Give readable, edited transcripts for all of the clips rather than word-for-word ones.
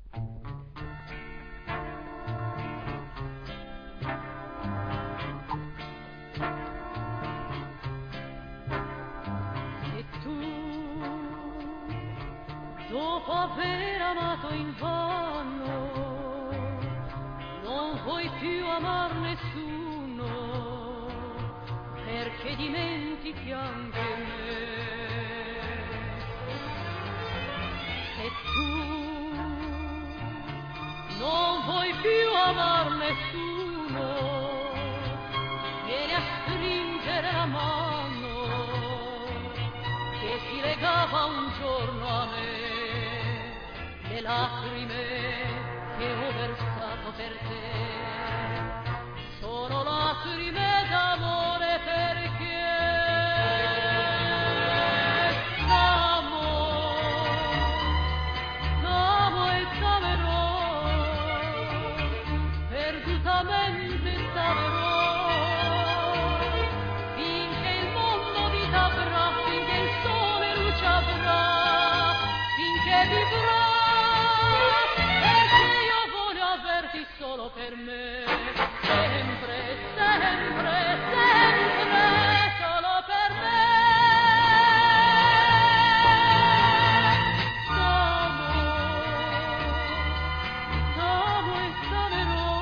Dopo aver amato invano, non vuoi più amar nessuno, perché dimentichi anche me. Se tu non vuoi più amar nessuno, vieni a stringere la mano che ti legava un giorno a me. Le lacrime che ho versato per te sono lacrime d'amore, perché t'amo e t'amerò, perdutamente t'amerò, finché il mondo vita avrà, finché il sole luce avrà, finché vivrò. Solo per me, sempre, sempre, sempre, solo per me. T'amo e t'amerò,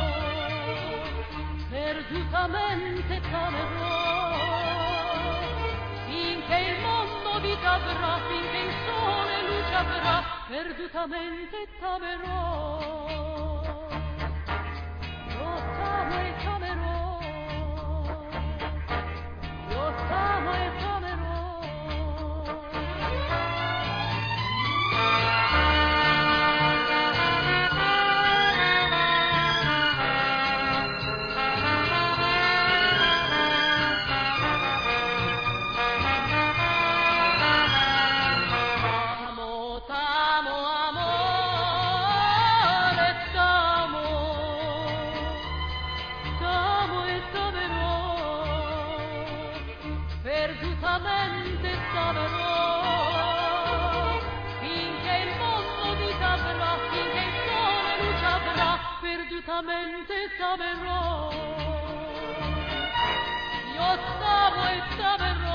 perdutamente t'amerò, finché il mondo vita avrà, finché il sole luce avrà, perdutamente t'amerò. Perdutamente t'amerò, finché il mondo vita avrà, finché il sole luce avrà, perdutamente t'amerò. Io t'amo e t'amerò.